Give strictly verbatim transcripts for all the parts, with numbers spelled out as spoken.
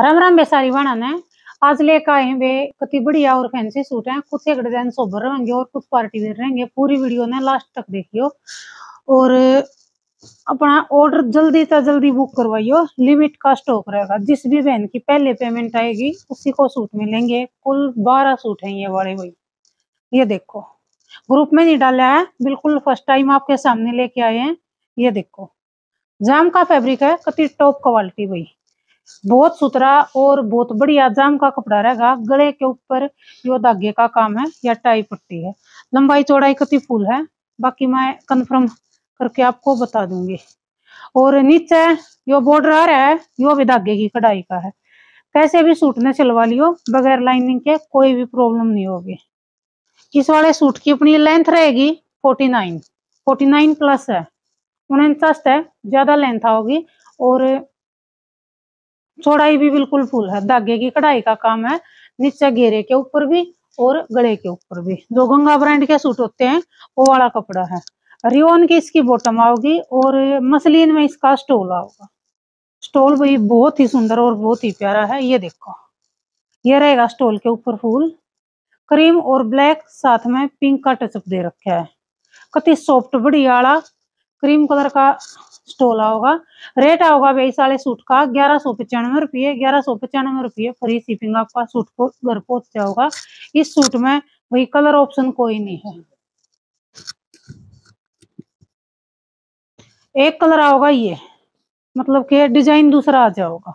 राम राम बेसारी बना ने आज लेकर आए हैं वे कति बढ़िया और फैंसी सूट हैं। कुछ एक डिजाइन सोबर रहेंगे और कुछ पार्टी वेयर रहेंगे। पूरी वीडियो ने लास्ट तक देखियो और अपना ऑर्डर जल्दी से जल्दी बुक करवाइयो। लिमिट का स्टॉक रहेगा। जिस भी बहन की पहले पेमेंट आएगी उसी को सूट मिलेंगे। कुल बारह सूट हैं ये वाले। भाई ये देखो, ग्रुप में नहीं डाला है, बिल्कुल फर्स्ट टाइम आपके सामने लेके आए हैं। ये देखो, जाम का फैब्रिक है, कति टॉप क्वालिटी। भाई बहुत सुथरा और बहुत बढ़िया जाम का कपड़ा रहेगा। गले के ऊपर यो धागे का काम है या टाई पट्टी है। लंबाई चौड़ाई कति फुल है, बाकी मैं कंफर्म करके आपको बता दूंगी। और नीचे यो बॉर्डर आ रहा है, यो भी धागे की कढ़ाई का है। कैसे भी सूट ने सिलवा लियो, बगैर लाइनिंग के कोई भी प्रॉब्लम नहीं होगी। इस वाले सूट की अपनी लेंथ रहेगी forty nine forty nine plus है, उनचास है, ज्यादा लेंथ होगी। और चौड़ाई भी बिल्कुल फुल है। धागे की कढ़ाई का काम है, नीचे घेरे के ऊपर भी और गले के ऊपर भी। जो गंगा ब्रांड के सूट होते हैं वो वाला कपड़ा है। रियोन की इसकी बॉटम आओगी और मसलिन में इसका स्टोल आओगा। स्टोल भी बहुत ही सुंदर और बहुत ही प्यारा है। ये देखो, ये रहेगा स्टोल के ऊपर फूल, क्रीम और ब्लैक, साथ में पिंक का टचअप दे रखा है। कति सॉफ्ट बढ़िया वाला क्रीम कलर का स्टोल आओगा। रेट आओगा भाई साले सूट का ग्यारह सौ पचानवे रुपये ग्यारह सौ पचानवे रुपये फ्री शिपिंग आपका सूट को घर पहुंच जाओगा। इस सूट में वही कलर ऑप्शन कोई नहीं है। एक कलर आओगा, ये मतलब कि डिजाइन दूसरा आ जाओगा।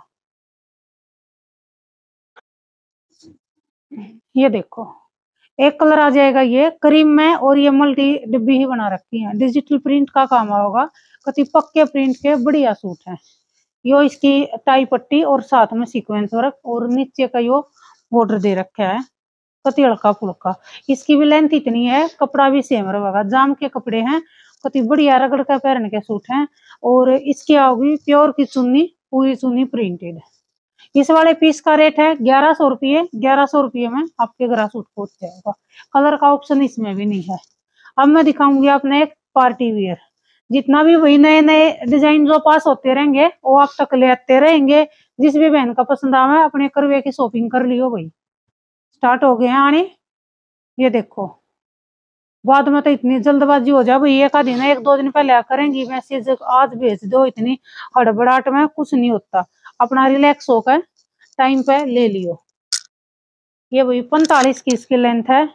ये देखो, एक कलर आ जाएगा ये क्रीम में, और ये मल्टी डिब्बी ही बना रखी है। डिजिटल प्रिंट का काम होगा। कति पक्के प्रिंट के बढ़िया सूट है। यो इसकी टाई पट्टी और साथ में सीक्वेंस वर्क और नीचे का यो बॉर्डर दे रखा है, कति हल्का फुल्का। इसकी भी लेंथ इतनी है, कपड़ा भी सेम रहेगा। जाम के कपड़े हैं, कति बढ़िया रगड़ का पहन के सूट हैं। और इसकी आओगी प्योर की चुन्नी, पूरी चुन्नी प्रिंटेड। इस वाले पीस का रेट है ग्यारह सौ रुपये ग्यारह सौ रुपये में आपके घर सूट पहुंच जाएगा। कलर का ऑप्शन इसमें भी नहीं है। अब मैं दिखाऊंगी आपने एक पार्टी वियर। जितना भी वही नए नए डिजाइन जो पास होते रहेंगे वो आप तक ले आते रहेंगे। जिस भी बहन का पसंद आवे अपने करवे की शॉपिंग कर लियो। भाई स्टार्ट हो गए हैं आने। ये देखो, बाद में तो इतनी जल्दबाजी हो जाए भाई, एक आधी ना एक दो दिन पहले करेंगी मैसेज आज भेज दो। इतनी हड़बड़ाहट में कुछ नहीं होता। अपना रिलैक्स होकर टाइम पे ले लियो। ये भाई पैंतालीस की इसकी लेंथ है,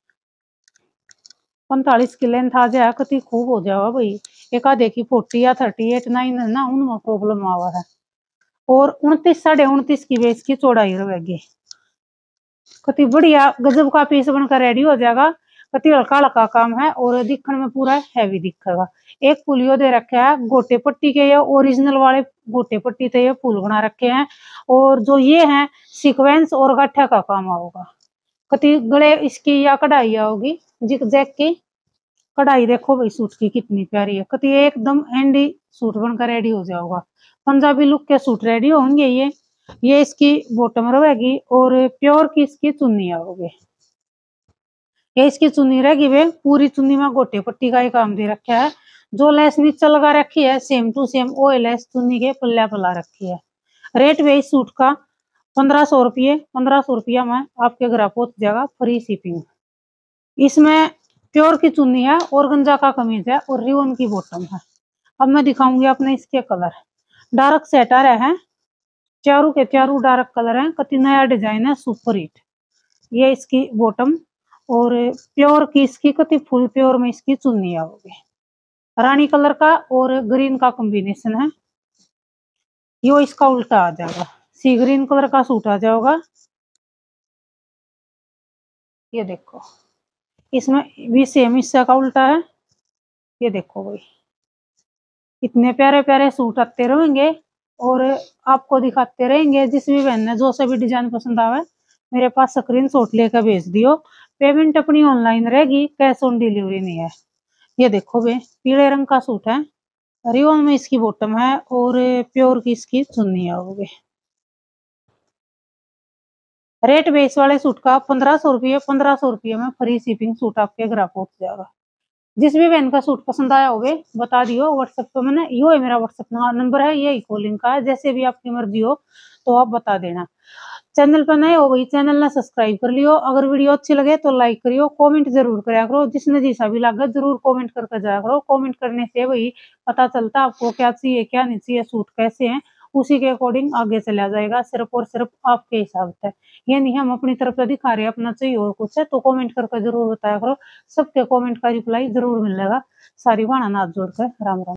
पैंतालीस की लेंथ आ जाए कति खूब हो जाएगा। भाई एक आधे की फोर्टी या थर्टी एट नाइन है ना, उनमें प्रॉब्लम आवा है। और उनतीस साढ़े उनतीस की बेस की चौड़ाई रहेगी। कति बढ़िया गजब का पीस बनकर रेडी हो जाएगा। कति हल्का हल्का काम है और दिखने में पूरा हैवी दिखेगा। एक पुलियो दे रखा है गोटे पट्टी के, ये ओरिजिनल वाले गोटे पट्टी थे, ये फूल बना रखे हैं। और जो ये है सीक्वेंस और गाठा का काम होगा। कति गले इसकी या कढ़ाई होगी जिक जैक की कढ़ाई। देखो भाई सूट की कितनी प्यारी है। कति एकदम एंडी सूट बनकर रेडी हो जाओगा। पंजाबी लुक के सूट रेडी होंगे ये। ये इसकी बॉटम रहेगी और प्योर की इसकी चुन्नी आओगी। ये इसकी चुन्नी रहेगी वे पूरी चुन्नी में गोटे पट्टी का ही काम दे रखा है। जो लेस नीचे लगा रखी है सेम टू सेम वो लेस चुन्नी के पल्ला पला रखी है। रेट वे इस सूट का पंद्रह सौ रुपये पंद्रह सौ रुपया में आपके घर पहुंच जाएगा फ्री शिपिंग। इसमें प्योर की चुन्नी है, ऑर्गेन्जा का कमीज है और रिबन की बॉटम है। अब मैं दिखाऊंगी अपने इसके कलर। डार्क सेट आ रहे हैं, चारों के चारों डार्क कलर हैं। कति नया डिजाइन है, सुपर हिट। ये इसकी बॉटम और प्योर की इसकी कति फुल प्योर में इसकी चुन्नी आओगी। रानी कलर का और ग्रीन का कॉम्बिनेशन है। यो इसका उल्टा आ जाएगा, सी ग्रीन कलर का सूट आ जाएगा। ये देखो, इसमें भी सेम हिस्सा का उल्टा है। ये देखो भाई, इतने प्यारे प्यारे सूट आते रहेंगे और आपको दिखाते रहेंगे। जिस भी बहन ने जो सा भी डिजाइन पसंद आवे मेरे पास स्क्रीन शॉट लेकर भेज दियो। पेमेंट अपनी ऑनलाइन रहेगी, कैश ऑन डिलीवरी नहीं है। ये देखो बे, पीले रंग का सूट है, रिबन में इसकी बॉटम है और प्योर की इसकी चुन्नी आओगे। रेट बेस वाले सूट का पंद्रह सौ रुपये पंद्रह सौ रुपये में फ्री शिपिंग सूट आपके घर पहुंच जाएगा। जिस भी बहन का सूट पसंद आया होगे बता दियो व्हाट्सएप पे। मैंने यो है मेरा व्हाट्सएप नंबर है, यही कॉलिंग का है, जैसे भी आपकी मर्जी हो तो आप बता देना। चैनल पर नए हो गई चैनल ना सब्सक्राइब कर लियो। अगर वीडियो अच्छी लगे तो लाइक करियो, कमेंट जरूर करा करो, जिसने जैसा भी लगा जरूर कमेंट करके जाया करो। कमेंट करने से वही पता चलता आपको क्या चाहिए क्या नहीं चाहिए, सूट कैसे हैं, उसी के अकॉर्डिंग आगे चला जाएगा। सिर्फ और सिर्फ आपके हिसाब से, ये नहीं हम अपनी तरफ से दिखा रहे अपना चाहिए और कुछ है तो कमेंट करके जरूर बताया करो। सबके कमेंट का रिप्लाई जरूर मिलेगा। सारी बाणा हाथ जोड़कर राम राम।